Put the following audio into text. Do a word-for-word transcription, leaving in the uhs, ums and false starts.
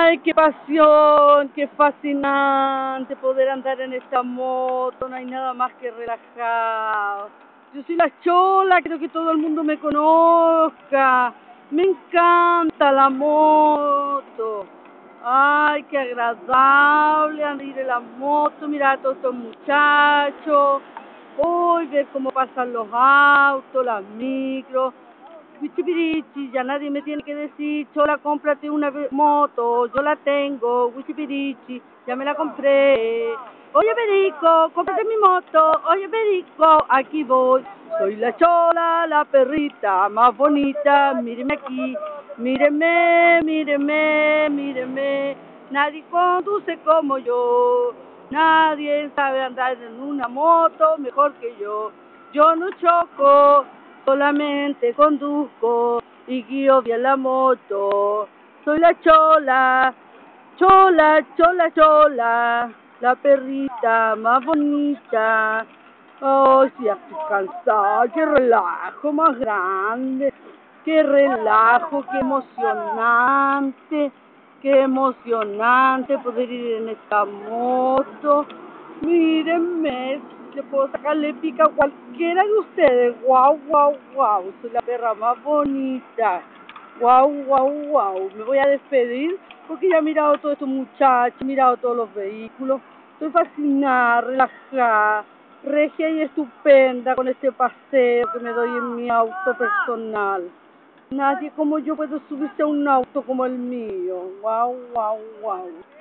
Ay, qué pasión, qué fascinante poder andar en esta moto, no hay nada más que relajado. Yo soy la Chola, quiero que todo el mundo me conozca, me encanta la moto. Ay, qué agradable andar en la moto, mirar a todos estos muchachos, hoy ver cómo pasan los autos, las micros. Wichipirichi, ya nadie me tiene que decir, Chola, cómprate una moto, yo la tengo, Wichipirichi, ya me la compré. Oye, Perico, cómprate mi moto, oye, Perico, aquí voy. Soy la Chola, la perrita más bonita, míreme aquí, míreme, míreme, míreme. Nadie conduce como yo, nadie sabe andar en una moto mejor que yo. Yo no choco, solamente conduzco y guío bien la moto. Soy la Chola, Chola, Chola, Chola, la perrita más bonita. Oh, sí, estoy cansada, qué relajo más grande, qué relajo, qué emocionante, qué emocionante poder ir en esta moto. Mírenme, le puedo sacarle pica a cualquiera de ustedes. Guau, guau, guau, soy la perra más bonita. Guau, guau, guau. Me voy a despedir porque ya he mirado a todos estos muchachos, he mirado todos los vehículos. Estoy fascinada, relajada, regia y estupenda con este paseo que me doy en mi auto personal. Nadie como yo puede subirse a un auto como el mío. Guau, guau, guau.